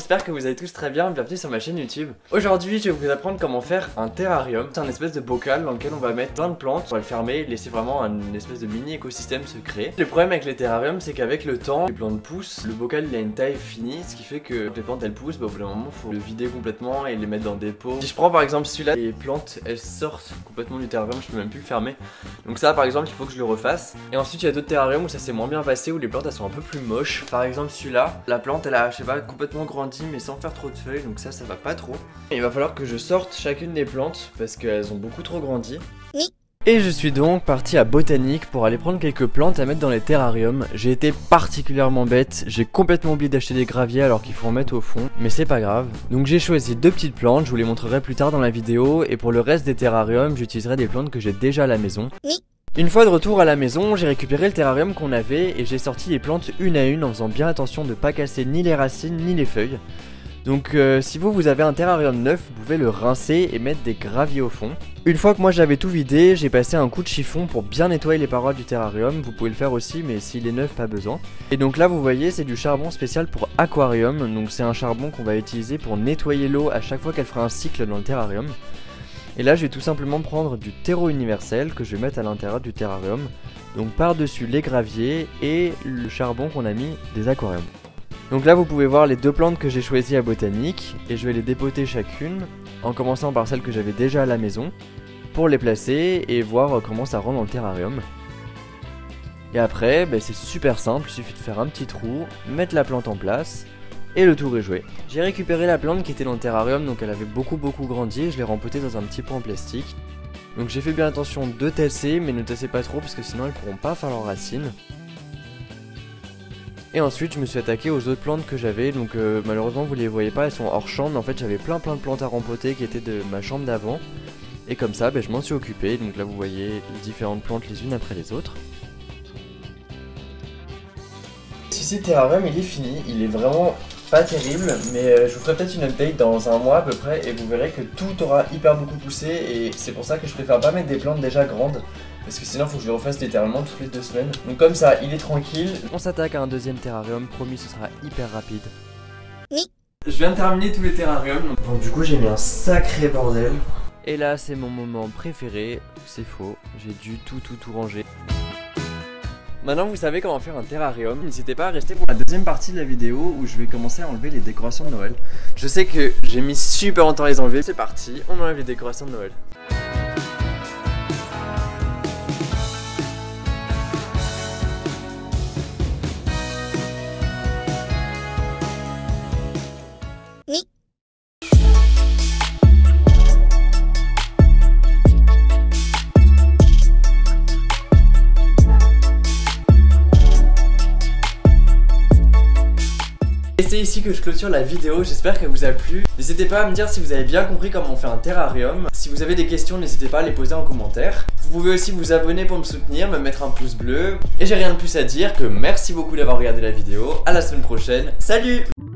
j'espère que vous allez tous très bien, bienvenue sur ma chaîne YouTube. Aujourd'hui je vais vous apprendre comment faire un terrarium. C'est un espèce de bocal dans lequel on va mettre plein de plantes, on va le fermer et laisser vraiment un espèce de mini écosystème se créer. Le problème avec les terrariums c'est qu'avec le temps, les plantes poussent, le bocal il a une taille finie, ce qui fait que les plantes elles poussent, au bout d'un moment faut le vider complètement et les mettre dans des pots. Si je prends par exemple celui-là, les plantes elles sortent complètement du terrarium, je peux même plus le fermer. Donc ça par exemple il faut que je le refasse. Et ensuite il y a d'autres terrariums où ça s'est moins bien passé, où les plantes elles sont un peu plus moches. Par exemple celui-là, la plante elle a, je sais pas, complètement grandi mais sans faire trop de feuilles, donc ça va pas trop. Et il va falloir que je sorte chacune des plantes parce qu'elles ont beaucoup trop grandi. Oui. Et je suis donc parti à Botanique pour aller prendre quelques plantes à mettre dans les terrariums. J'ai été particulièrement bête, j'ai complètement oublié d'acheter des graviers alors qu'il faut en mettre au fond, mais c'est pas grave. Donc j'ai choisi deux petites plantes, je vous les montrerai plus tard dans la vidéo, et pour le reste des terrariums, j'utiliserai des plantes que j'ai déjà à la maison. Oui. Une fois de retour à la maison, j'ai récupéré le terrarium qu'on avait et j'ai sorti les plantes une à une en faisant bien attention de ne pas casser ni les racines ni les feuilles. Donc si vous avez un terrarium neuf, vous pouvez le rincer et mettre des graviers au fond. Une fois que moi j'avais tout vidé, j'ai passé un coup de chiffon pour bien nettoyer les parois du terrarium. Vous pouvez le faire aussi, mais s'il est neuf, pas besoin. Et donc là vous voyez, c'est du charbon spécial pour aquarium. Donc c'est un charbon qu'on va utiliser pour nettoyer l'eau à chaque fois qu'elle fera un cycle dans le terrarium. Et là je vais tout simplement prendre du terreau universel que je vais mettre à l'intérieur du terrarium. Donc par-dessus les graviers et le charbon qu'on a mis des aquariums. Donc là vous pouvez voir les deux plantes que j'ai choisies à Botanique et je vais les dépoter chacune en commençant par celles que j'avais déjà à la maison pour les placer et voir comment ça rentre dans le terrarium. Et après c'est super simple, il suffit de faire un petit trou, mettre la plante en place et le tour est joué. J'ai récupéré la plante qui était dans le terrarium, donc elle avait beaucoup grandi et je l'ai rempotée dans un petit pot en plastique. Donc j'ai fait bien attention de tasser, mais ne tassez pas trop parce que sinon elles pourront pas faire leurs racines. Et ensuite je me suis attaqué aux autres plantes que j'avais, donc malheureusement vous les voyez pas, elles sont hors champ, mais en fait j'avais plein de plantes à rempoter qui étaient de ma chambre d'avant. Et comme ça je m'en suis occupé, donc là vous voyez les différentes plantes les unes après les autres. Ici le terrarium il est fini, il est vraiment pas terrible, mais je vous ferai peut-être une update dans un mois à peu près et vous verrez que tout aura hyper beaucoup poussé et c'est pour ça que je préfère pas mettre des plantes déjà grandes. Parce que sinon faut que je le refasse littéralement toutes les 2 semaines. Donc comme ça il est tranquille. On s'attaque à un deuxième terrarium, promis ce sera hyper rapide. Oui. Je viens de terminer tous les terrariums. Donc du coup j'ai mis un sacré bordel. Et là c'est mon moment préféré, c'est faux, j'ai dû tout ranger. Maintenant vous savez comment faire un terrarium, n'hésitez pas à rester pour la deuxième partie de la vidéo où je vais commencer à enlever les décorations de Noël. Je sais que j'ai mis super longtemps à les enlever, c'est parti, on enlève les décorations de Noël. C'est ici que je clôture la vidéo, j'espère qu'elle vous a plu. N'hésitez pas à me dire si vous avez bien compris comment on fait un terrarium. Si vous avez des questions, n'hésitez pas à les poser en commentaire. Vous pouvez aussi vous abonner pour me soutenir, me mettre un pouce bleu. Et j'ai rien de plus à dire que merci beaucoup d'avoir regardé la vidéo. À la semaine prochaine, salut!